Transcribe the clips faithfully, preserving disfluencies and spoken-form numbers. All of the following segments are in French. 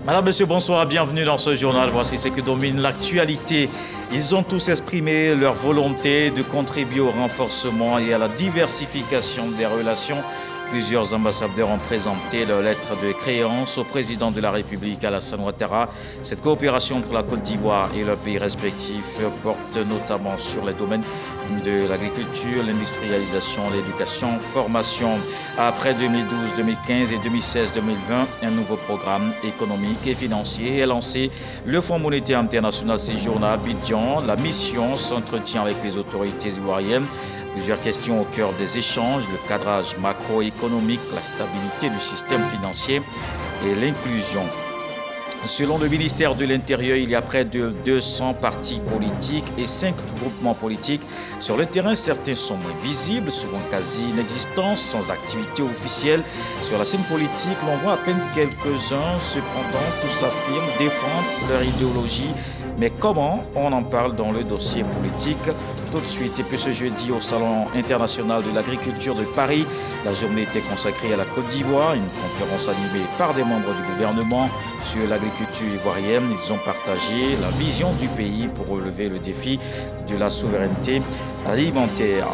Madame, Monsieur, bonsoir, bienvenue dans ce journal. Voici ce que domine l'actualité. Ils ont tous exprimé leur volonté de contribuer au renforcement et à la diversification des relations. Plusieurs ambassadeurs ont présenté leur lettre de créance au président de la République, Alassane Ouattara. Cette coopération entre la Côte d'Ivoire et leurs pays respectifs porte notamment sur les domaines de l'agriculture, l'industrialisation, l'éducation, formation. Après deux mille douze, deux mille quinze et deux mille seize, deux mille vingt, un nouveau programme économique et financier est lancé. Le Fonds monétaire international séjourne à Abidjan. La mission s'entretient avec les autorités ivoiriennes. Plusieurs questions au cœur des échanges, le cadrage macroéconomique, la stabilité du système financier et l'inclusion. Selon le ministère de l'Intérieur, il y a près de deux cents partis politiques et cinq groupements politiques. Sur le terrain, certains sont moins visibles, souvent quasi inexistants, sans activité officielle. Sur la scène politique, l'on voit à peine quelques-uns. Cependant, tous affirment défendre leur idéologie. Mais comment on en parle dans le dossier politique? Tout de suite, et puis ce jeudi au Salon international de l'agriculture de Paris, la journée était consacrée à la Côte d'Ivoire, une conférence animée par des membres du gouvernement sur l'agriculture ivoirienne. Ils ont partagé la vision du pays pour relever le défi de la souveraineté alimentaire.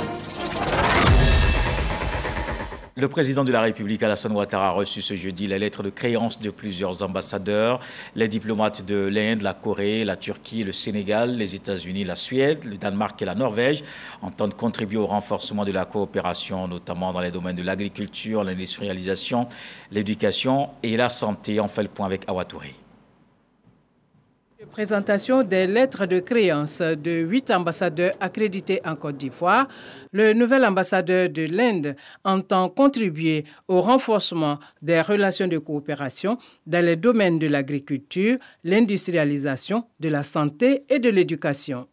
Le président de la République, Alassane Ouattara, a reçu ce jeudi les lettres de créance de plusieurs ambassadeurs. Les diplomates de l'Inde, la Corée, la Turquie, le Sénégal, les États-Unis, la Suède, le Danemark et la Norvège entendent contribuer au renforcement de la coopération, notamment dans les domaines de l'agriculture, l'industrialisation, l'éducation et la santé. On fait le point avec Awa Touré. Présentation des lettres de créance de huit ambassadeurs accrédités en Côte d'Ivoire, le nouvel ambassadeur de l'Inde entend contribuer au renforcement des relations de coopération dans les domaines de l'agriculture, l'industrialisation, de la santé et de l'éducation.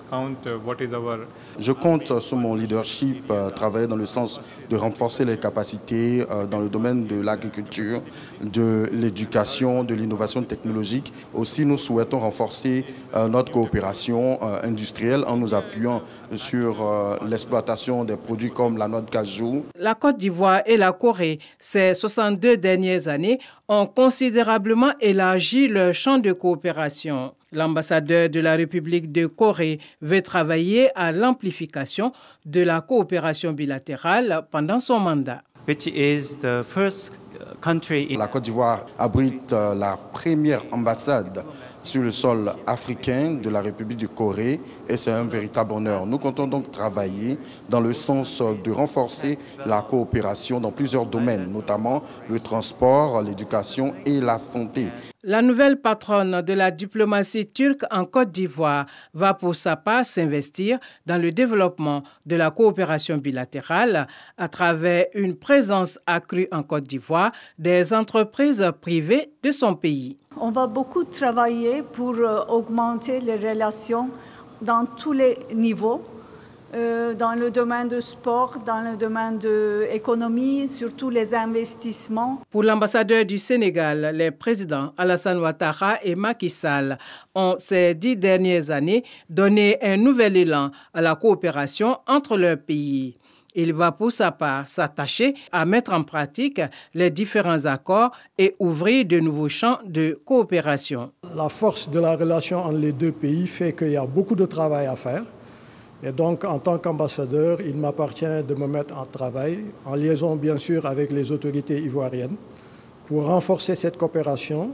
Je compte sur mon leadership, euh, travailler dans le sens de renforcer les capacités euh, dans le domaine de l'agriculture, de l'éducation, de l'innovation technologique. Aussi, nous souhaitons renforcer euh, notre coopération euh, industrielle en nous appuyant sur euh, l'exploitation des produits comme la noix de cajou. La Côte d'Ivoire et la Corée, ces soixante-deux dernières années, ont considérablement élargi leur champ de coopération. L'ambassadeur de la République de Corée veut travailler à l'amplification de la coopération bilatérale pendant son mandat. Which is the first country in... La Côte d'Ivoire abrite la première ambassade sur le sol africain de la République de Corée et c'est un véritable honneur. Nous comptons donc travailler dans le sens de renforcer la coopération dans plusieurs domaines, notamment le transport, l'éducation et la santé. La nouvelle patronne de la diplomatie turque en Côte d'Ivoire va pour sa part s'investir dans le développement de la coopération bilatérale à travers une présence accrue en Côte d'Ivoire des entreprises privées de son pays. On va beaucoup travailler pour augmenter les relations dans tous les niveaux. Euh, dans le domaine du sport, dans le domaine de l'économie, surtout les investissements. Pour l'ambassadeur du Sénégal, les présidents Alassane Ouattara et Macky Sall ont ces dix dernières années donné un nouvel élan à la coopération entre leurs pays. Il va pour sa part s'attacher à mettre en pratique les différents accords et ouvrir de nouveaux champs de coopération. La force de la relation entre les deux pays fait qu'il y a beaucoup de travail à faire. Et donc, en tant qu'ambassadeur, il m'appartient de me mettre en travail, en liaison bien sûr avec les autorités ivoiriennes, pour renforcer cette coopération,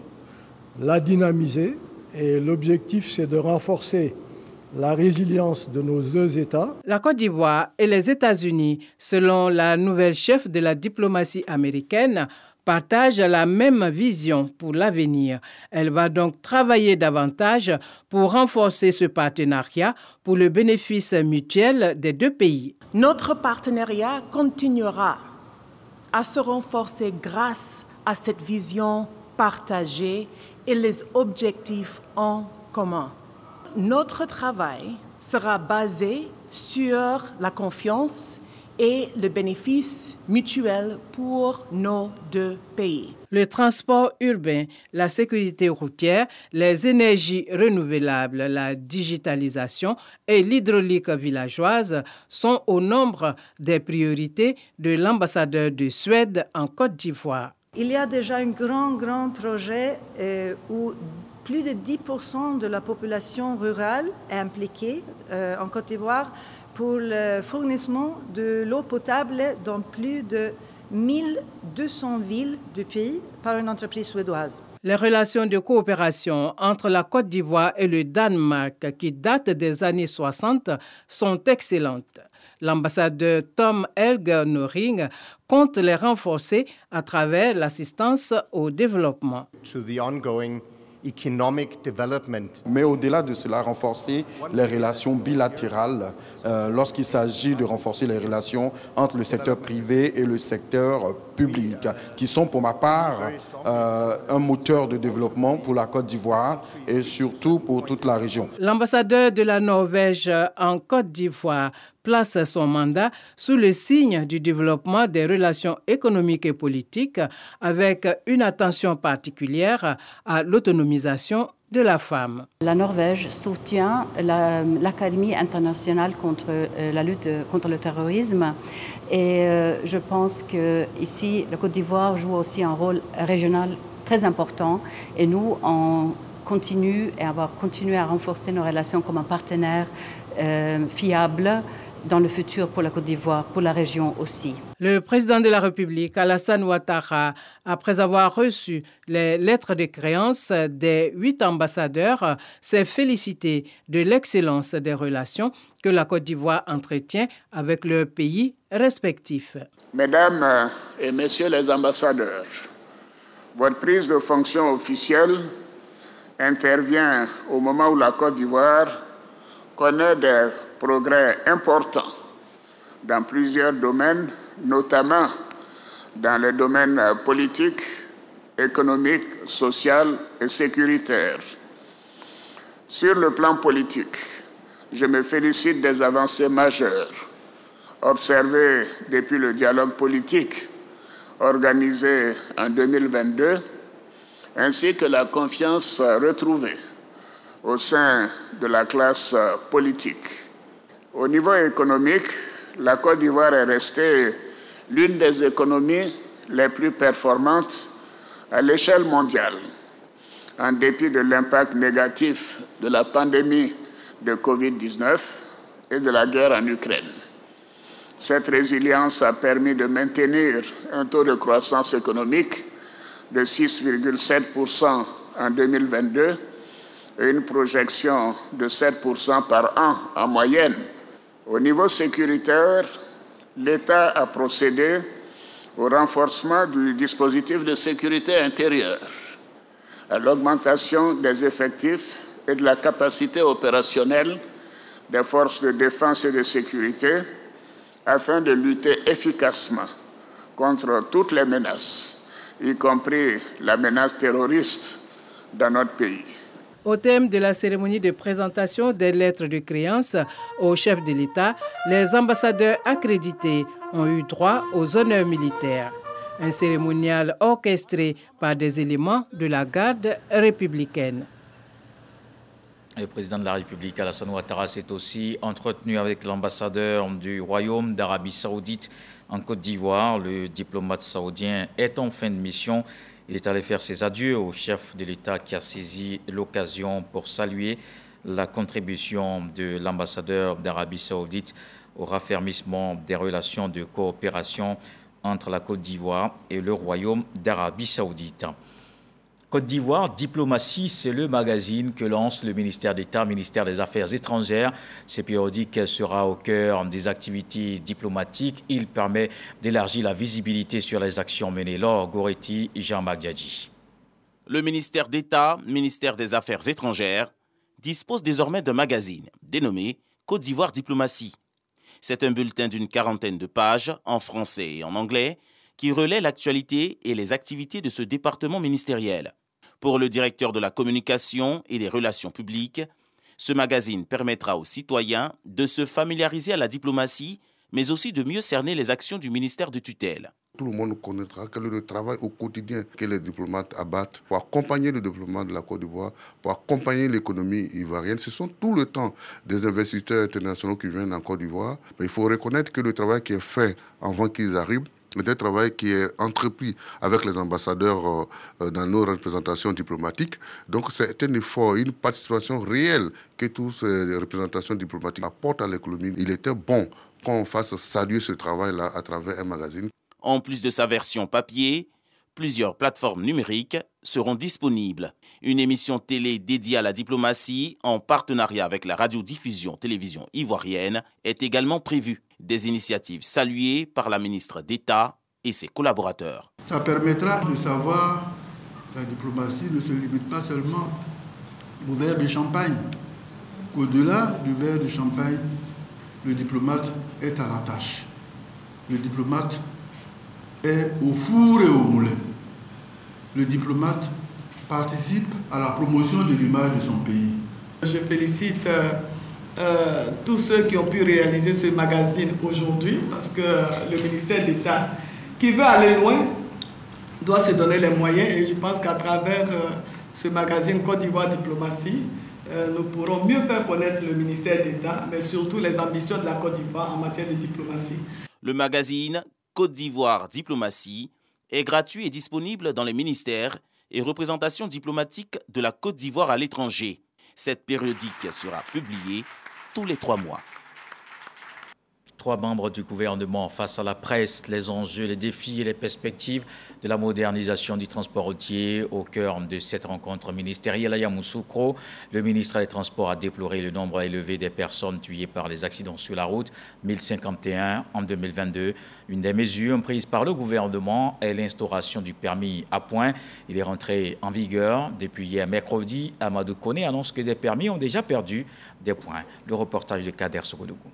la dynamiser. Et l'objectif, c'est de renforcer la résilience de nos deux États. La Côte d'Ivoire et les États-Unis, selon la nouvelle chef de la diplomatie américaine, partagent la même vision pour l'avenir. Elle va donc travailler davantage pour renforcer ce partenariat pour le bénéfice mutuel des deux pays. Notre partenariat continuera à se renforcer grâce à cette vision partagée et les objectifs en commun. Notre travail sera basé sur la confiance et le bénéfice mutuel pour nos deux pays. Le transport urbain, la sécurité routière, les énergies renouvelables, la digitalisation et l'hydraulique villageoise sont au nombre des priorités de l'ambassadeur de Suède en Côte d'Ivoire. Il y a déjà un grand, grand projet euh, où plus de dix pour cent de la population rurale est impliquée euh, en Côte d'Ivoire pour le fournissement de l'eau potable dans plus de mille deux cents villes du pays par une entreprise suédoise. Les relations de coopération entre la Côte d'Ivoire et le Danemark, qui datent des années soixante, sont excellentes. L'ambassadeur Tom Helge Noring compte les renforcer à travers l'assistance au développement. To the ongoing economic development. Mais au-delà de cela, renforcer les relations bilatérales euh, lorsqu'il s'agit de renforcer les relations entre le secteur privé et le secteur public, qui sont pour ma part euh, un moteur de développement pour la Côte d'Ivoire et surtout pour toute la région. L'ambassadeur de la Norvège en Côte d'Ivoire place son mandat sous le signe du développement des relations économiques et politiques avec une attention particulière à l'autonomisation de la femme. La Norvège soutient l'Académie internationale contre la lutte contre le terrorisme et je pense qu'ici, la Côte d'Ivoire joue aussi un rôle régional très important et nous, on continue et on va continuer à renforcer nos relations comme un partenaire euh, fiable dans le futur pour la Côte d'Ivoire, pour la région aussi. Le président de la République, Alassane Ouattara, après avoir reçu les lettres de créance des huit ambassadeurs, s'est félicité de l'excellence des relations que la Côte d'Ivoire entretient avec leurs pays respectifs. Mesdames et messieurs les ambassadeurs, votre prise de fonction officielle intervient au moment où la Côte d'Ivoire connaît des progrès importants dans plusieurs domaines, notamment dans les domaines politiques, économiques, social et sécuritaire. Sur le plan politique, je me félicite des avancées majeures observées depuis le dialogue politique organisé en deux mille vingt-deux, ainsi que la confiance retrouvée au sein de la classe politique. Au niveau économique, la Côte d'Ivoire est restée l'une des économies les plus performantes à l'échelle mondiale, en dépit de l'impact négatif de la pandémie de covid dix-neuf et de la guerre en Ukraine. Cette résilience a permis de maintenir un taux de croissance économique de six virgule sept pour cent en deux mille vingt-deux et une projection de sept pour cent par an en moyenne. Au niveau sécuritaire, l'État a procédé au renforcement du dispositif de sécurité intérieure, à l'augmentation des effectifs et de la capacité opérationnelle des forces de défense et de sécurité afin de lutter efficacement contre toutes les menaces, y compris la menace terroriste dans notre pays. Au thème de la cérémonie de présentation des lettres de créance au chef de l'État, les ambassadeurs accrédités ont eu droit aux honneurs militaires. Un cérémonial orchestré par des éléments de la garde républicaine. Le président de la République, Alassane Ouattara, s'est aussi entretenu avec l'ambassadeur du Royaume d'Arabie Saoudite en Côte d'Ivoire. Le diplomate saoudien est en fin de mission. Il est allé faire ses adieux au chef de l'État qui a saisi l'occasion pour saluer la contribution de l'ambassadeur d'Arabie Saoudite au raffermissement des relations de coopération entre la Côte d'Ivoire et le Royaume d'Arabie Saoudite. Côte d'Ivoire, Diplomatie, c'est le magazine que lance le ministère d'État, ministère des Affaires étrangères. C'est périodique, elle sera au cœur des activités diplomatiques. Il permet d'élargir la visibilité sur les actions menées. Laure Goretti et Jean-Marc Diadji. Le ministère d'État, ministère des Affaires étrangères, dispose désormais d'un magazine dénommé Côte d'Ivoire Diplomatie. C'est un bulletin d'une quarantaine de pages, en français et en anglais, qui relaie l'actualité et les activités de ce département ministériel. Pour le directeur de la communication et des relations publiques, ce magazine permettra aux citoyens de se familiariser à la diplomatie, mais aussi de mieux cerner les actions du ministère de tutelle. Tout le monde connaîtra quel est le travail au quotidien que les diplomates abattent pour accompagner le développement de la Côte d'Ivoire, pour accompagner l'économie ivoirienne. Ce sont tout le temps des investisseurs internationaux qui viennent en Côte d'Ivoire. Mais il faut reconnaître que le travail qui est fait avant qu'ils arrivent C'est un travail qui est entrepris avec les ambassadeurs euh, dans nos représentations diplomatiques. Donc c'est un effort, une participation réelle que toutes ces représentations diplomatiques apportent à l'économie. Il était bon qu'on fasse saluer ce travail-là à travers un magazine. En plus de sa version papier, plusieurs plateformes numériques seront disponibles. Une émission télé dédiée à la diplomatie en partenariat avec la radiodiffusion télévision ivoirienne est également prévue. Des initiatives saluées par la ministre d'État et ses collaborateurs. Ça permettra de savoir que la diplomatie ne se limite pas seulement au verre de champagne. Au-delà du verre de champagne, le diplomate est à la tâche. Le diplomate est au four et au moulin. Le diplomate participe à la promotion de l'image de son pays. Je félicite euh, euh, tous ceux qui ont pu réaliser ce magazine aujourd'hui, parce que le ministère d'État, qui veut aller loin, doit se donner les moyens. Et je pense qu'à travers euh, ce magazine Côte d'Ivoire Diplomatie, euh, nous pourrons mieux faire connaître le ministère d'État, mais surtout les ambitions de la Côte d'Ivoire en matière de diplomatie. Le magazine Côte d'Ivoire Diplomatie est gratuit et disponible dans les ministères et représentations diplomatiques de la Côte d'Ivoire à l'étranger. Cette périodique sera publiée tous les trois mois. Trois membres du gouvernement face à la presse, les enjeux, les défis et les perspectives de la modernisation du transport routier au cœur de cette rencontre ministérielle à Yamoussoukro. Le ministre des Transports a déploré le nombre élevé des personnes tuées par les accidents sur la route, mille cinquante et un en deux mille vingt-deux. Une des mesures prises par le gouvernement est l'instauration du permis à points. Il est rentré en vigueur depuis hier mercredi. Amadou Koné annonce que des permis ont déjà perdu des points. Le reportage de Kader Sogodougou.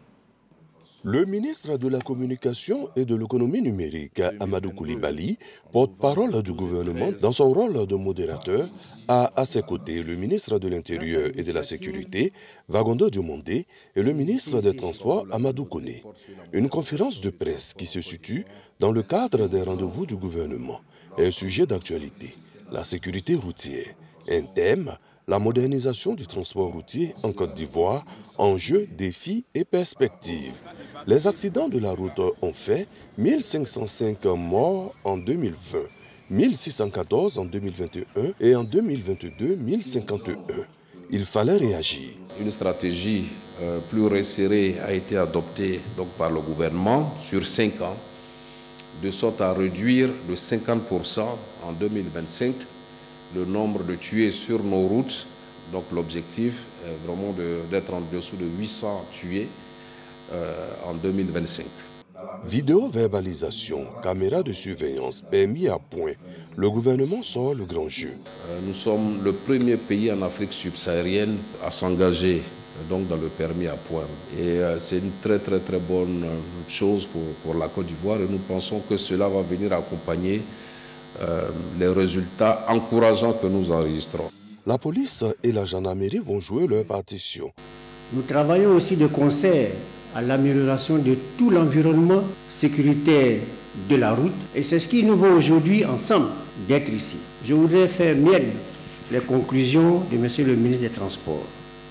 Le ministre de la Communication et de l'Économie numérique, Amadou Koulibaly, porte-parole du gouvernement dans son rôle de modérateur, a à ses côtés le ministre de l'Intérieur et de la Sécurité, Vagondo Diomondé, et le ministre des Transports, Amadou Koné. Une conférence de presse qui se situe dans le cadre des rendez-vous du gouvernement est un sujet d'actualité, la sécurité routière, un thème, la modernisation du transport routier en Côte d'Ivoire, enjeux, défis et perspectives. Les accidents de la route ont fait mille cinq cent cinq morts en deux mille vingt, mille six cent quatorze en deux mille vingt et un et en deux mille vingt-deux, mille cinquante et un. Il fallait réagir. Une stratégie euh, plus resserrée a été adoptée donc, par le gouvernement sur cinq ans, de sorte à réduire de cinquante pour cent en deux mille vingt-cinq le nombre de tués sur nos routes. Donc l'objectif est vraiment d'être en dessous de huit cents tués euh, en deux mille vingt-cinq. Vidéo-verbalisation, caméra de surveillance, permis à point. Le gouvernement sort le grand jeu. Euh, nous sommes le premier pays en Afrique subsaharienne à s'engager donc dans le permis à point. Et euh, c'est une très très très bonne chose pour, pour la Côte d'Ivoire et nous pensons que cela va venir accompagner Euh, les résultats encourageants que nous enregistrons. La police et la gendarmerie vont jouer leur partition. Nous travaillons aussi de concert à l'amélioration de tout l'environnement sécuritaire de la route et c'est ce qui nous vaut aujourd'hui ensemble d'être ici. Je voudrais faire mienne les conclusions de Monsieur le ministre des Transports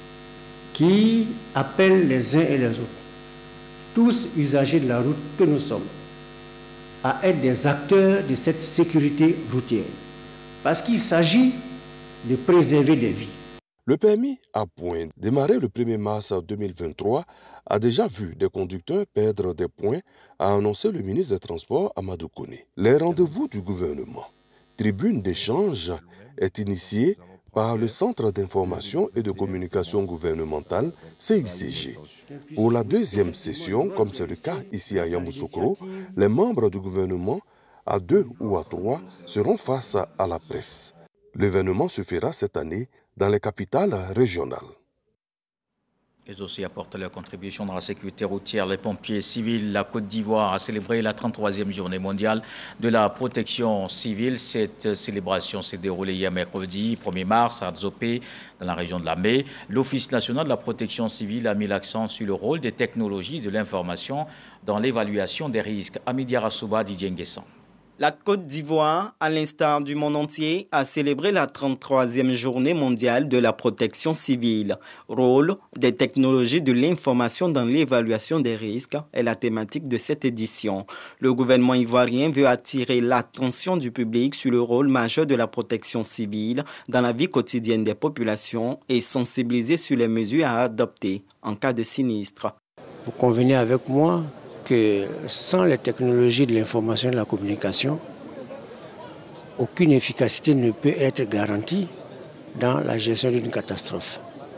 qui appelle les uns et les autres, tous usagers de la route que nous sommes, à être des acteurs de cette sécurité routière. Parce qu'il s'agit de préserver des vies. Le permis à points, démarré le premier mars deux mille vingt-trois, a déjà vu des conducteurs perdre des points, a annoncé le ministre des Transports, Amadou Koné. Les rendez-vous du gouvernement, tribune d'échange, est initiée par le Centre d'information et de communication gouvernementale, C I C G. Pour la deuxième session, comme c'est le cas ici à Yamoussoukro, les membres du gouvernement, à deux ou à trois, seront face à la presse. L'événement se fera cette année dans les capitales régionales. Ils aussi apportent leur contribution dans la sécurité routière. Les pompiers civils, la Côte d'Ivoire a célébré la trente-troisième journée mondiale de la protection civile. Cette célébration s'est déroulée hier mercredi, premier mars, à Adzopé, dans la région de la Mé. l'Office national de la protection civile a mis l'accent sur le rôle des technologies de l'information dans l'évaluation des risques. Amidia Rassouba, Didier Nguessan. La Côte d'Ivoire, à l'instar du monde entier, a célébré la trente-troisième journée mondiale de la protection civile. Rôle des technologies de l'information dans l'évaluation des risques est la thématique de cette édition. Le gouvernement ivoirien veut attirer l'attention du public sur le rôle majeur de la protection civile dans la vie quotidienne des populations et sensibiliser sur les mesures à adopter en cas de sinistre. Vous convenez avec moi que sans les technologies de l'information et de la communication, aucune efficacité ne peut être garantie dans la gestion d'une catastrophe.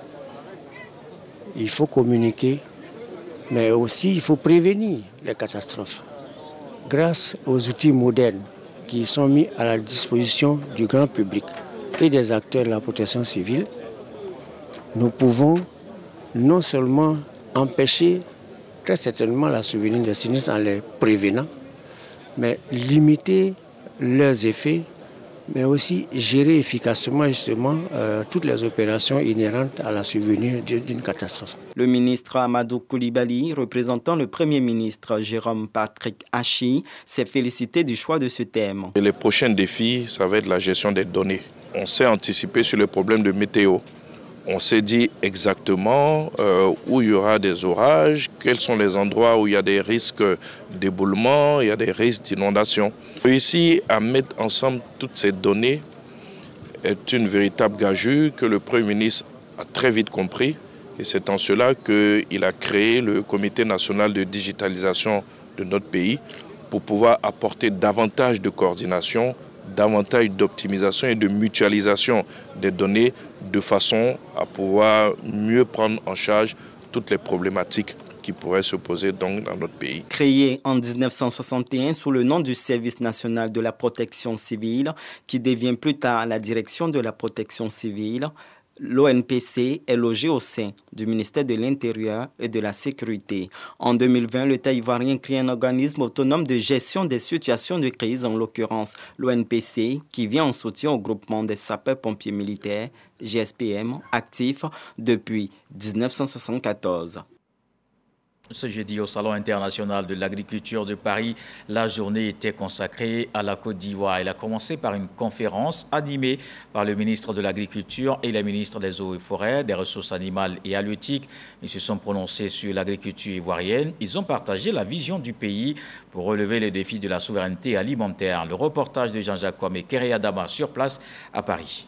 Il faut communiquer, mais aussi il faut prévenir les catastrophes. Grâce aux outils modernes qui sont mis à la disposition du grand public et des acteurs de la protection civile, nous pouvons non seulement empêcher très certainement la survenue des sinistres en les prévenant, mais limiter leurs effets, mais aussi gérer efficacement justement euh, toutes les opérations inhérentes à la survenue d'une catastrophe. Le ministre Amadou Coulibaly, représentant le Premier ministre Jérôme Patrick Hachi, s'est félicité du choix de ce thème. Et les prochains défis, ça va être la gestion des données. On s'est anticipé sur le problème de météo. On s'est dit exactement euh, où il y aura des orages, quels sont les endroits où il y a des risques d'éboulement, il y a des risques d'inondation. Réussir à mettre ensemble toutes ces données est une véritable gageure que le Premier ministre a très vite compris. Et c'est en cela qu'il a créé le Comité national de digitalisation de notre pays pour pouvoir apporter davantage de coordination, davantage d'optimisation et de mutualisation des données de façon à pouvoir mieux prendre en charge toutes les problématiques qui pourraient se poser donc dans notre pays. Créé en mille neuf cent soixante et un sous le nom du Service national de la protection civile, qui devient plus tard la Direction de la protection civile, l'O N P C est logé au sein du ministère de l'Intérieur et de la Sécurité. En deux mille vingt, l'État ivoirien crée un organisme autonome de gestion des situations de crise, en l'occurrence l'O N P C, qui vient en soutien au groupement des sapeurs-pompiers militaires, G S P M, actif depuis mille neuf cent soixante-quatorze. Ce jeudi, au Salon international de l'agriculture de Paris, la journée était consacrée à la Côte d'Ivoire. Elle a commencé par une conférence animée par le ministre de l'Agriculture et la ministre des Eaux et Forêts, des Ressources animales et halieutiques. Ils se sont prononcés sur l'agriculture ivoirienne. Ils ont partagé la vision du pays pour relever les défis de la souveraineté alimentaire. Le reportage de Jean-Jacques Kwame et Kéré Adama sur place à Paris.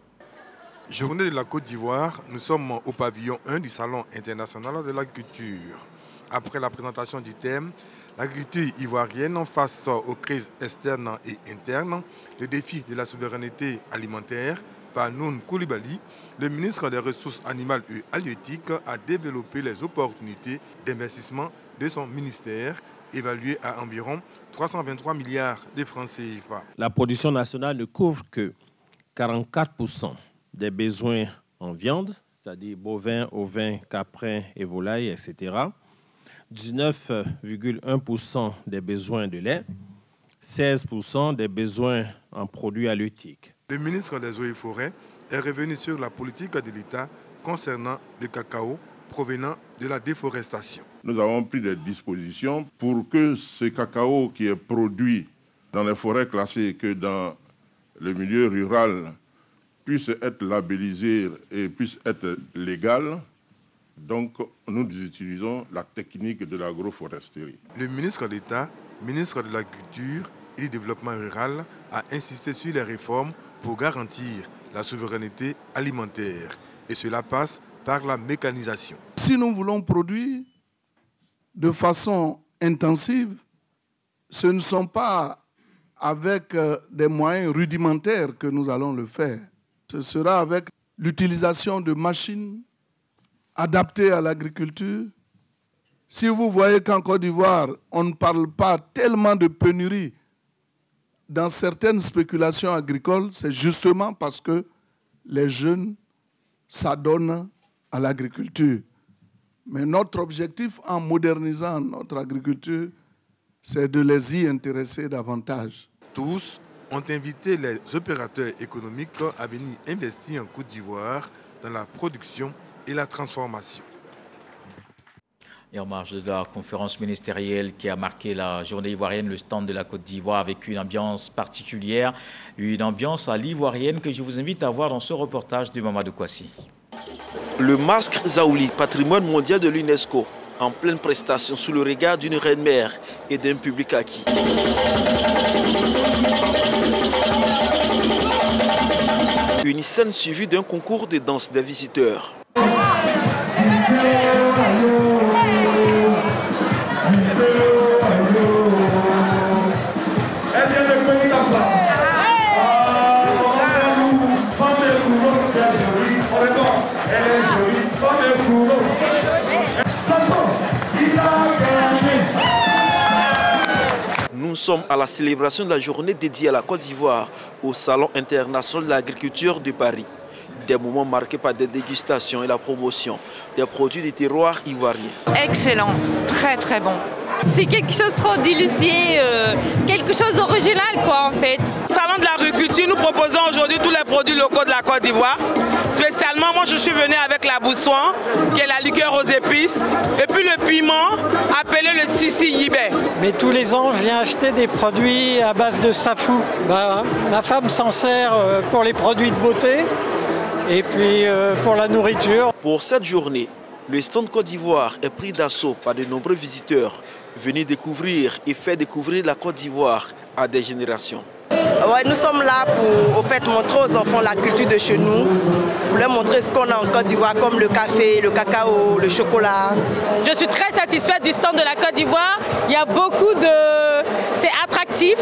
Journée de la Côte d'Ivoire, nous sommes au pavillon un du Salon international de l'agriculture. Après la présentation du thème, l'agriculture ivoirienne face aux crises externes et internes, le défi de la souveraineté alimentaire, par Noun Coulibaly, le ministre des Ressources animales et halieutiques a développé les opportunités d'investissement de son ministère, évaluées à environ trois cent vingt-trois milliards de francs C F A. La production nationale ne couvre que quarante-quatre pour cent des besoins en viande, c'est-à-dire bovins, ovins, caprins et volailles, et cetera, dix-neuf virgule un pour cent des besoins de lait, seize pour cent des besoins en produits halieutiques. Le ministre des Eaux et Forêts est revenu sur la politique de l'État concernant le cacao provenant de la déforestation. Nous avons pris des dispositions pour que ce cacao qui est produit dans les forêts classées que dans le milieu rural puisse être labellisé et puisse être légal. Donc, nous utilisons la technique de l'agroforesterie. Le ministre d'État, ministre de l'Agriculture et du Développement rural, a insisté sur les réformes pour garantir la souveraineté alimentaire. Et cela passe par la mécanisation. Si nous voulons produire de façon intensive, ce ne sont pas avec des moyens rudimentaires que nous allons le faire. Ce sera avec l'utilisation de machines adaptées à l'agriculture. Si vous voyez qu'en Côte d'Ivoire, on ne parle pas tellement de pénurie dans certaines spéculations agricoles, c'est justement parce que les jeunes s'adonnent à l'agriculture. Mais notre objectif en modernisant notre agriculture, c'est de les y intéresser davantage. Tous ont invité les opérateurs économiques à venir investir en Côte d'Ivoire dans la production et la transformation. Et en marge de la conférence ministérielle qui a marqué la journée ivoirienne, le stand de la Côte d'Ivoire avec une ambiance particulière, une ambiance à l'ivoirienne que je vous invite à voir dans ce reportage de Mamadou Kwasi. Le masque Zaouli, patrimoine mondial de l'UNESCO, en pleine prestation sous le regard d'une reine-mère et d'un public acquis. Une scène suivie d'un concours de danse des visiteurs. Nous sommes à la célébration de la journée dédiée à la Côte d'Ivoire au Salon international de l'agriculture de Paris. Des moments marqués par des dégustations et la promotion des produits du terroir ivoirien. Excellent, très très bon. C'est quelque chose trop délicieux, euh, quelque chose d'original quoi en fait. Salon de l'agriculture, nous proposons aujourd'hui tous les produits locaux de la Côte d'Ivoire. Spécialement, moi je suis venu avec la boussoin, qui est la liqueur aux épices, et puis le piment, appelé le sissi yibé. Mais tous les ans, je viens acheter des produits à base de safou. Bah, ma femme s'en sert pour les produits de beauté et puis pour la nourriture. Pour cette journée, le stand Côte d'Ivoire est pris d'assaut par de nombreux visiteurs venus découvrir et faire découvrir la Côte d'Ivoire à des générations. Ouais, nous sommes là pour au fait, montrer aux enfants la culture de chez nous, pour leur montrer ce qu'on a en Côte d'Ivoire comme le café, le cacao, le chocolat. Je suis très satisfaite du stand de la Côte d'Ivoire. Il y a beaucoup de... C'est attractif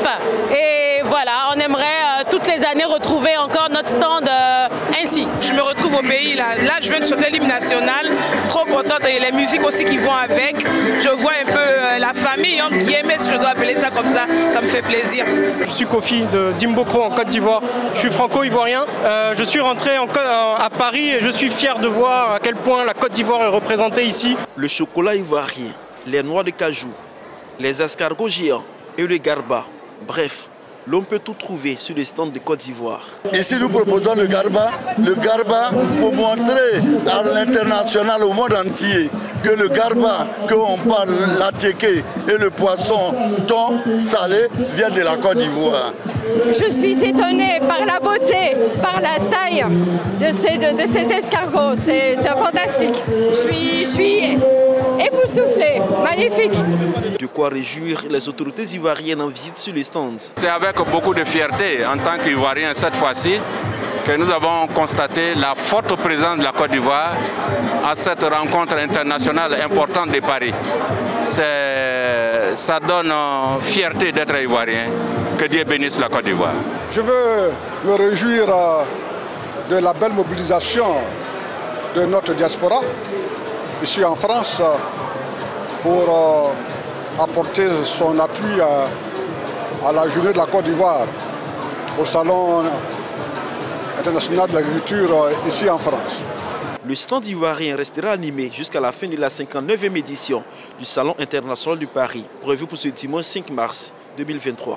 et voilà, on aimerait euh, toutes les années retrouver encore notre stand euh, ainsi. Je me retrouve au pays, là, là je viens de chanter l'hymne national, trop contente et les musiques aussi qui vont avec. Je vois un peu euh, la famille hein, qui aimait, si je dois appeler ça comme ça, ça me fait plaisir. Je suis Kofi de Dimbokro en Côte d'Ivoire. Je suis franco-ivoirien. Euh, je suis rentré en, à Paris et je suis fier de voir à quel point la Côte d'Ivoire est représentée ici. Le chocolat ivoirien, les noix de cajou, les escargots géants et le garba. Bref, l'on peut tout trouver sur les stands de Côte d'Ivoire. Ici, nous proposons le garba. Le garba pour montrer à l'international, au monde entier, que le garba, qu'on parle, la téké et le poisson thon salé viennent de la Côte d'Ivoire. Je suis étonnée par la beauté, par la taille de ces, de, de ces escargots. C'est fantastique. Je suis, je suis époustouflée, magnifique. De quoi réjouir les autorités ivoiriennes en visite sur les stands. C'est avec beaucoup de fierté en tant qu'Ivoiriens cette fois-ci que nous avons constaté la forte présence de la Côte d'Ivoire à cette rencontre internationale importante de Paris. Ça donne fierté d'être Ivoirien. Que Dieu bénisse la Côte d'Ivoire. Je veux me réjouir de la belle mobilisation de notre diaspora ici en France pour apporter son appui à, à la journée de la Côte d'Ivoire au Salon international de l'agriculture ici en France. Le stand ivoirien restera animé jusqu'à la fin de la cinquante-neuvième édition du Salon international de Paris, prévu pour ce dimanche cinq mars deux mille vingt-trois.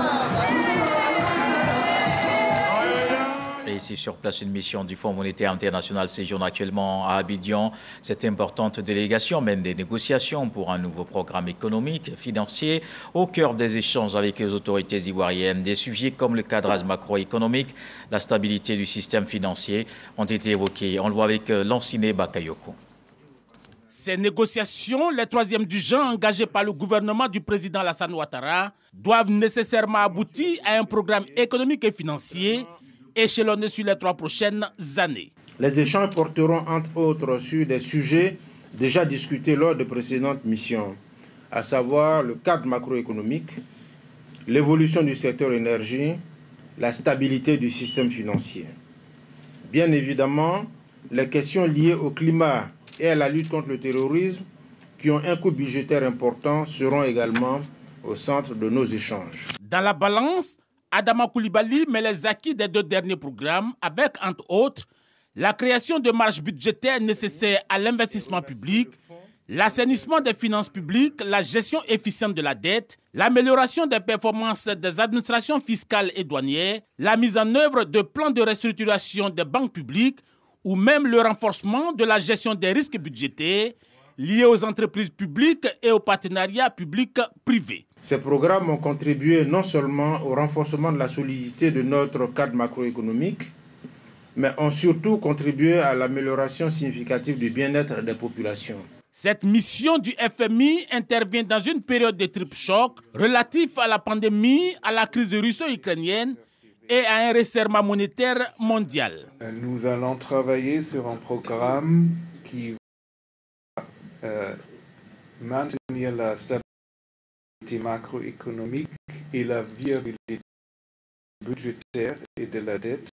Et ici sur place, une mission du Fonds monétaire international séjourne actuellement à Abidjan. Cette importante délégation mène des négociations pour un nouveau programme économique et financier au cœur des échanges avec les autorités ivoiriennes. Des sujets comme le cadrage macroéconomique, la stabilité du système financier ont été évoqués. On le voit avec Lanciné Bakayoko. Ces négociations, les troisièmes du genre engagées par le gouvernement du président Alassane Ouattara, doivent nécessairement aboutir à un programme économique et financier échelonné sur les trois prochaines années. Les échanges porteront entre autres sur des sujets déjà discutés lors de précédentes missions, à savoir le cadre macroéconomique, l'évolution du secteur énergie, la stabilité du système financier. Bien évidemment, les questions liées au climat et à la lutte contre le terrorisme, qui ont un coût budgétaire important, seront également au centre de nos échanges. Dans la balance, Adama Coulibaly met les acquis des deux derniers programmes avec, entre autres, la création de marges budgétaires nécessaires à l'investissement public, l'assainissement des finances publiques, la gestion efficiente de la dette, l'amélioration des performances des administrations fiscales et douanières, la mise en œuvre de plans de restructuration des banques publiques ou même le renforcement de la gestion des risques budgétaires, liés aux entreprises publiques et aux partenariats publics-privés. Ces programmes ont contribué non seulement au renforcement de la solidité de notre cadre macroéconomique, mais ont surtout contribué à l'amélioration significative du bien-être des populations. Cette mission du F M I intervient dans une période de triple choc relatif à la pandémie, à la crise russo-ukrainienne et à un resserrement monétaire mondial. Nous allons travailler sur un programme qui va euh, maintenir la stabilité macroéconomique et la viabilité budgétaire et de la dette,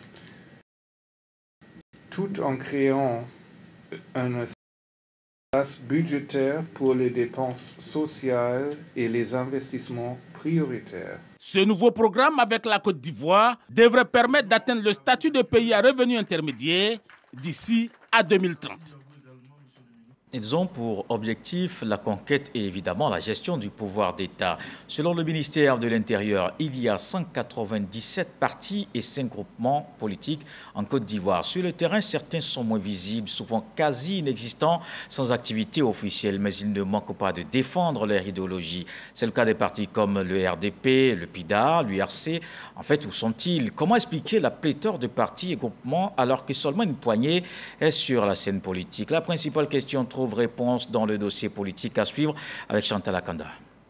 tout en créant un espace budgétaire pour les dépenses sociales et les investissements prioritaires. Ce nouveau programme avec la Côte d'Ivoire devrait permettre d'atteindre le statut de pays à revenu intermédiaire d'ici à deux mille trente. Ils ont pour objectif la conquête et évidemment la gestion du pouvoir d'État. Selon le ministère de l'Intérieur, il y a cent quatre-vingt-dix-sept partis et cinq groupements politiques en Côte d'Ivoire. Sur le terrain, certains sont moins visibles, souvent quasi inexistants, sans activité officielle, mais ils ne manquent pas de défendre leur idéologie. C'est le cas des partis comme le R D P, le P I D A, l'U R C. En fait, où sont-ils? Comment expliquer la pléthore de partis et groupements alors que seulement une poignée est sur la scène politique? La principale question trouve réponse dans le dossier politique à suivre avec Chantal Akanda.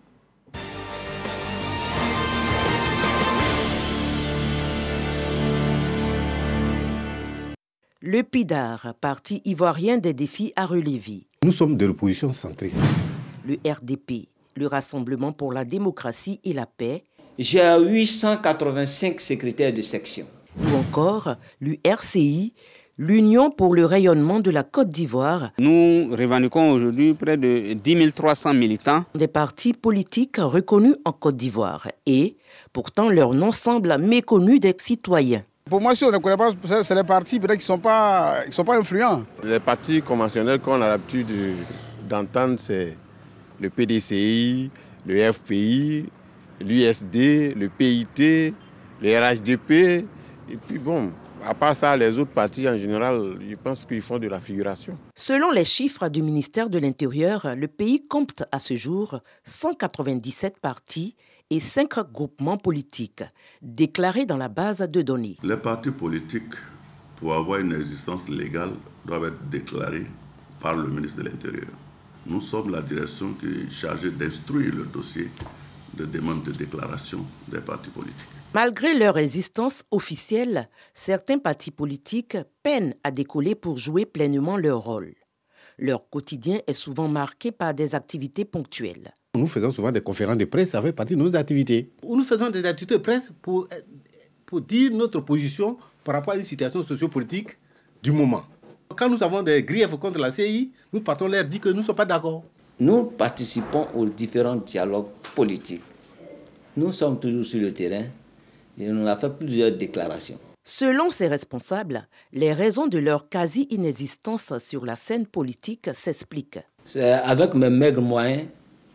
Le P I D A R, parti ivoirien des défis à relever. Nous sommes de l'opposition centriste. Le R D P, le Rassemblement pour la démocratie et la paix. J'ai huit cent quatre-vingt-cinq secrétaires de section. Ou encore l'U R C I, l'Union pour le rayonnement de la Côte d'Ivoire. Nous revendiquons aujourd'hui près de dix mille trois cents militants. Des partis politiques reconnus en Côte d'Ivoire et pourtant leur nom semble méconnu des citoyens. Pour moi, si on ne connaît pas, c'est les partis peut-être qui ne sont pas, qui sont pas influents. Les partis conventionnels qu'on a l'habitude d'entendre, c'est le P D C I, le F P I, l'U S D, le P I T, le R H D P, et puis bon... À part ça, les autres partis en général, je pense qu'ils font de la figuration. Selon les chiffres du ministère de l'Intérieur, le pays compte à ce jour cent quatre-vingt-dix-sept partis et cinq groupements politiques, déclarés dans la base de données. Les partis politiques, pour avoir une existence légale, doivent être déclarés par le ministre de l'Intérieur. Nous sommes la direction qui est chargée d'instruire le dossier de demande de déclaration des partis politiques. Malgré leur existence officielle, certains partis politiques peinent à décoller pour jouer pleinement leur rôle. Leur quotidien est souvent marqué par des activités ponctuelles. Nous faisons souvent des conférences de presse, ça fait partie de nos activités. Nous faisons des activités de presse pour, pour dire notre position par rapport à une situation sociopolitique du moment. Quand nous avons des griefs contre la C I, nous partons leur dire que nous ne sommes pas d'accord. Nous participons aux différents dialogues politiques. Nous sommes toujours sur le terrain. Et on a fait plusieurs déclarations. Selon ces responsables, les raisons de leur quasi-inexistence sur la scène politique s'expliquent. C'est avec mes maigres moyens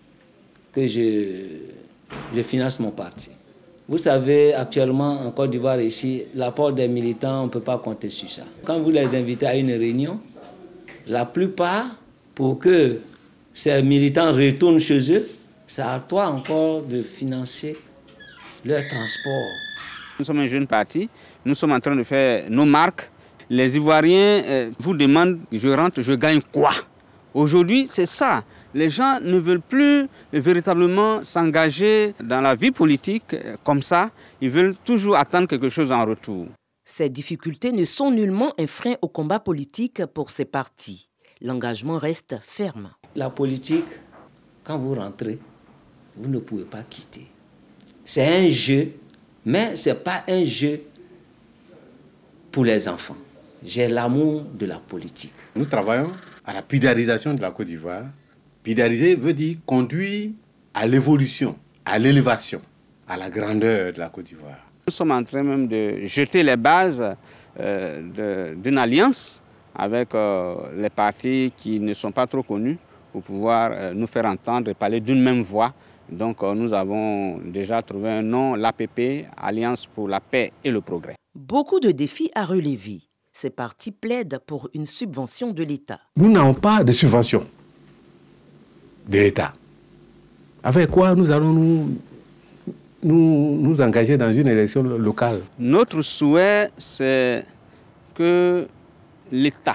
que je, je finance mon parti. Vous savez, actuellement, en Côte d'Ivoire, ici, l'apport des militants, on ne peut pas compter sur ça. Quand vous les invitez à une réunion, la plupart, pour que ces militants retournent chez eux, c'est à toi encore de financer leur transport. Nous sommes un jeune parti, nous sommes en train de faire nos marques. Les Ivoiriens euh, vous demandent, je rentre, je gagne quoi? Aujourd'hui, c'est ça. Les gens ne veulent plus véritablement s'engager dans la vie politique euh, comme ça. Ils veulent toujours attendre quelque chose en retour. Ces difficultés ne sont nullement un frein au combat politique pour ces partis. L'engagement reste ferme. La politique, quand vous rentrez, vous ne pouvez pas quitter. C'est un jeu, mais ce n'est pas un jeu pour les enfants. J'ai l'amour de la politique. Nous travaillons à la pidarisation de la Côte d'Ivoire. Pidariser veut dire conduire à l'évolution, à l'élévation, à la grandeur de la Côte d'Ivoire. Nous sommes en train même de jeter les bases euh, d'une alliance avec euh, les partis qui ne sont pas trop connus pour pouvoir euh, nous faire entendre et parler d'une même voix. Donc euh, nous avons déjà trouvé un nom, l'A P P, Alliance pour la paix et le progrès. Beaucoup de défis à relever. Ces partis plaident pour une subvention de l'État. Nous n'avons pas de subvention. de l'État. Avec quoi nous allons nous, nous, nous engager dans une élection locale? Notre souhait, c'est que l'État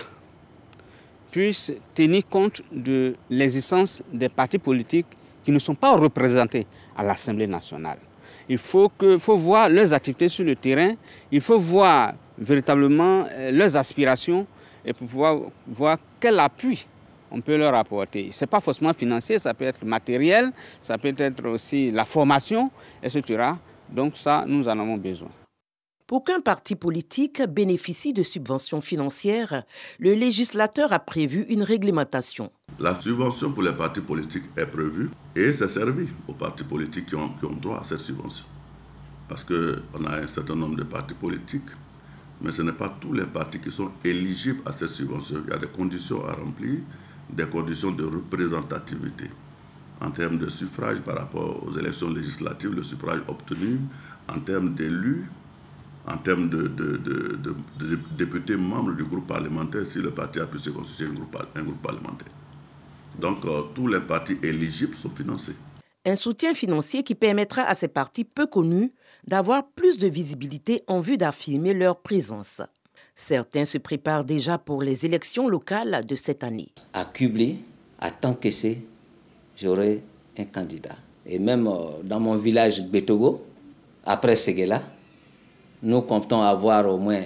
puisse tenir compte de l'existence des partis politiques qui ne sont pas représentés à l'Assemblée nationale. Il faut, que, faut voir leurs activités sur le terrain, il faut voir véritablement leurs aspirations et pour pouvoir voir quel appui on peut leur apporter. Ce n'est pas forcément financier, ça peut être matériel, ça peut être aussi la formation, et cetera. Donc ça, nous en avons besoin. Pour qu'un parti politique bénéficie de subventions financières, le législateur a prévu une réglementation. La subvention pour les partis politiques est prévue et c'est servi aux partis politiques qui ont, qui ont droit à cette subvention. Parce qu'on a un certain nombre de partis politiques, mais ce n'est pas tous les partis qui sont éligibles à cette subvention. Il y a des conditions à remplir, des conditions de représentativité. En termes de suffrage par rapport aux élections législatives, le suffrage obtenu, en termes d'élus, en termes de, de, de, de, de députés membres du groupe parlementaire, si le parti a pu se constituer un groupe, un groupe parlementaire. Donc, euh, tous les partis éligibles sont financés. Un soutien financier qui permettra à ces partis peu connus d'avoir plus de visibilité en vue d'affirmer leur présence. Certains se préparent déjà pour les élections locales de cette année. À Cublé, à Tanquessé, j'aurai un candidat. Et même euh, dans mon village Betogo, après Séguéla, nous comptons avoir au moins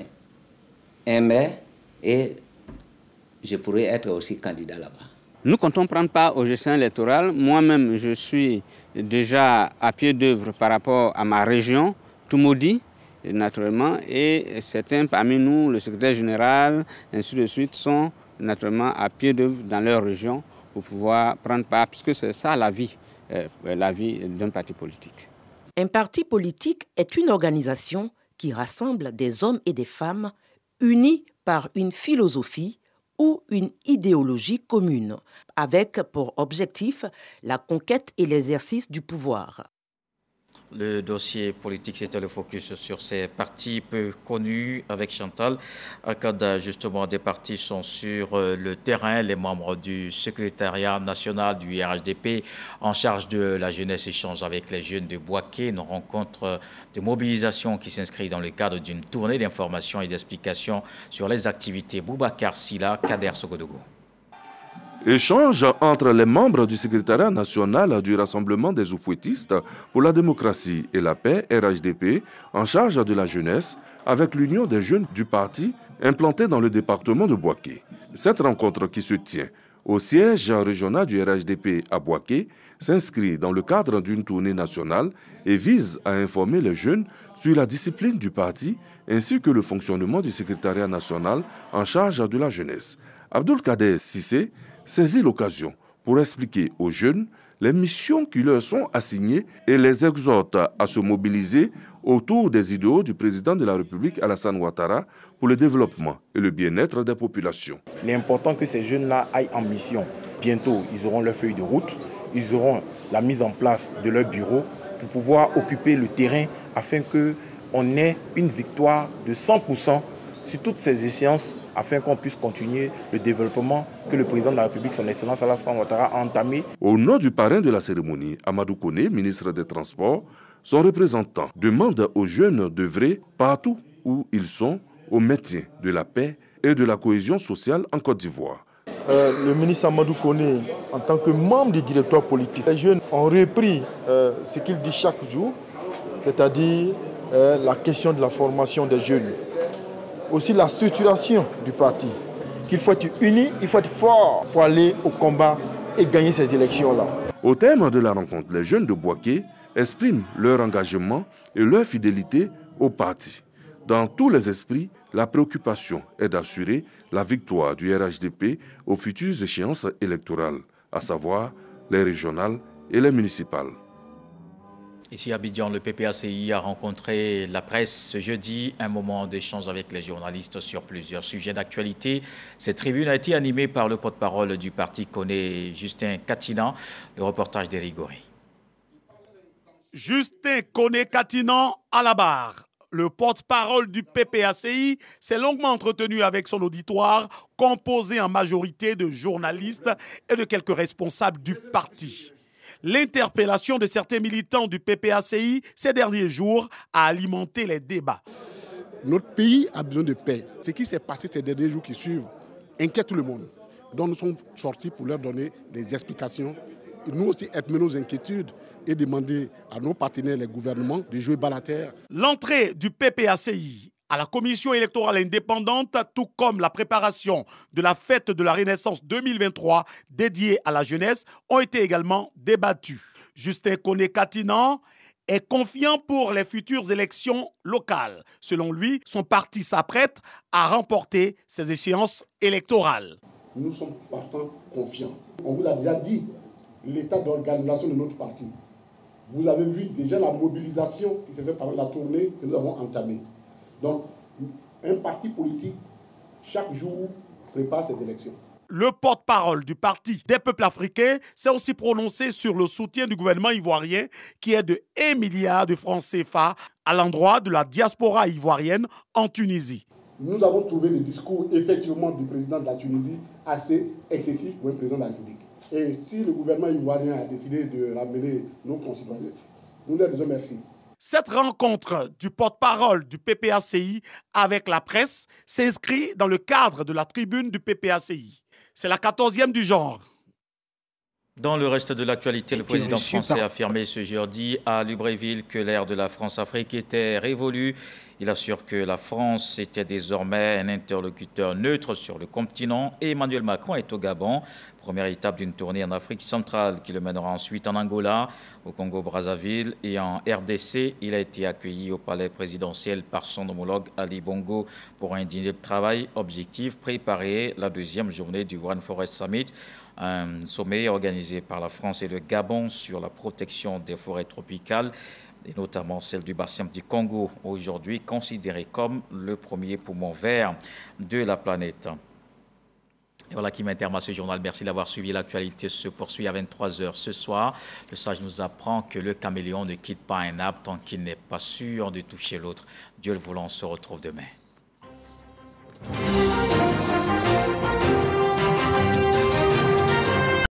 un maire et je pourrais être aussi candidat là-bas. Nous comptons prendre part aux gestions électorales. Moi-même, je suis déjà à pied d'œuvre par rapport à ma région, Toumoudi, naturellement, et certains parmi nous, le secrétaire général, ainsi de suite, sont naturellement à pied d'œuvre dans leur région pour pouvoir prendre part, puisque c'est ça la vie, euh, la vie d'un parti politique. Un parti politique est une organisation qui rassemble des hommes et des femmes unis par une philosophie ou une idéologie commune, avec pour objectif la conquête et l'exercice du pouvoir. Le dossier politique, c'était le focus sur ces partis peu connus avec Chantal. Quand justement des partis sont sur le terrain, les membres du secrétariat national du R H D P en charge de la jeunesse échangent avec les jeunes de Bouaké, une rencontre de mobilisation qui s'inscrit dans le cadre d'une tournée d'information et d'explications sur les activités. Boubacar Silla, Kader Sogodogo. Échange entre les membres du secrétariat national du Rassemblement des Oufouettistes pour la démocratie et la paix, R H D P, en charge de la jeunesse, avec l'Union des jeunes du parti implanté dans le département de Bouaké. Cette rencontre qui se tient au siège régional du R H D P à Bouaké s'inscrit dans le cadre d'une tournée nationale et vise à informer les jeunes sur la discipline du parti ainsi que le fonctionnement du secrétariat national en charge de la jeunesse. Abdoul Kader Sissé saisit l'occasion pour expliquer aux jeunes les missions qui leur sont assignées et les exhorte à se mobiliser autour des idéaux du président de la République Alassane Ouattara pour le développement et le bien-être des populations. Il est important que ces jeunes-là aillent en mission. Bientôt, ils auront leur feuille de route, ils auront la mise en place de leur bureau pour pouvoir occuper le terrain afin qu'on ait une victoire de cent pour cent sur toutes ces échéances afin qu'on puisse continuer le développement que le président de la République, son Excellence Alassane Ouattara, a entamé. Au nom du parrain de la cérémonie, Amadou Kone, ministre des Transports, son représentant demande aux jeunes d'œuvrer partout où ils sont au maintien de la paix et de la cohésion sociale en Côte d'Ivoire. Euh, le ministre Amadou Kone, en tant que membre du directoire politique, les jeunes ont repris euh, ce qu'il dit chaque jour, c'est-à-dire euh, la question de la formation des jeunes. Aussi la structuration du parti, qu'il faut être uni, il faut être fort pour aller au combat et gagner ces élections-là. Au terme de la rencontre, les jeunes de Bouaké expriment leur engagement et leur fidélité au parti. Dans tous les esprits, la préoccupation est d'assurer la victoire du R H D P aux futures échéances électorales, à savoir les régionales et les municipales. Ici à Abidjan, le P P A C I a rencontré la presse ce jeudi, un moment d'échange avec les journalistes sur plusieurs sujets d'actualité. Cette tribune a été animée par le porte-parole du parti Koné, Justin Katinan. Le reportage d'Éric Goré. Justin Koné Katinan à la barre. Le porte-parole du P P A C I s'est longuement entretenu avec son auditoire, composé en majorité de journalistes et de quelques responsables du parti. L'interpellation de certains militants du P P A C I ces derniers jours a alimenté les débats. Notre pays a besoin de paix. Ce qui s'est passé ces derniers jours qui suivent inquiète tout le monde. Donc nous sommes sortis pour leur donner des explications. Et nous aussi admettre nos inquiétudes et demander à nos partenaires, les gouvernements, de jouer bas la terre. L'entrée du P P A C I à la commission électorale indépendante, tout comme la préparation de la fête de la Renaissance deux mille vingt-trois dédiée à la jeunesse, ont été également débattues. Justin Koné-Katinan est confiant pour les futures élections locales. Selon lui, son parti s'apprête à remporter ces échéances électorales. Nous sommes partants confiants. On vous a déjà dit l'état d'organisation de notre parti. Vous avez vu déjà la mobilisation qui s'est faite pendant la tournée que nous avons entamée. Donc, un parti politique, chaque jour, prépare ses élections. Le porte-parole du Parti des peuples africains s'est aussi prononcé sur le soutien du gouvernement ivoirien qui est de un milliard de francs C F A à l'endroit de la diaspora ivoirienne en Tunisie. Nous avons trouvé le discours effectivement du président de la Tunisie assez excessif pour un président de la République. Et si le gouvernement ivoirien a décidé de ramener nos concitoyens, nous leur disons merci. Cette rencontre du porte-parole du P P A C I avec la presse s'inscrit dans le cadre de la tribune du P P A C I. C'est la quatorzième du genre. Dans le reste de l'actualité, le président français a affirmé ce jeudi à Libreville que l'ère de la France-Afrique était révolue. Il assure que la France était désormais un interlocuteur neutre sur le continent et Emmanuel Macron est au Gabon. Première étape d'une tournée en Afrique centrale qui le mènera ensuite en Angola, au Congo-Brazzaville et en R D C. Il a été accueilli au palais présidentiel par son homologue Ali Bongo pour un dîner de travail. Objectif, préparer la deuxième journée du One Forest Summit, un sommet organisé par la France et le Gabon sur la protection des forêts tropicales, et notamment celle du bassin du Congo, aujourd'hui considéré comme le premier poumon vert de la planète. Et voilà qui m'interme à ce journal. Merci d'avoir suivi. L'actualité se poursuit à vingt-trois heures ce soir. Le sage nous apprend que le caméléon ne quitte pas un arbre tant qu'il n'est pas sûr de toucher l'autre. Dieu le voulant, on se retrouve demain.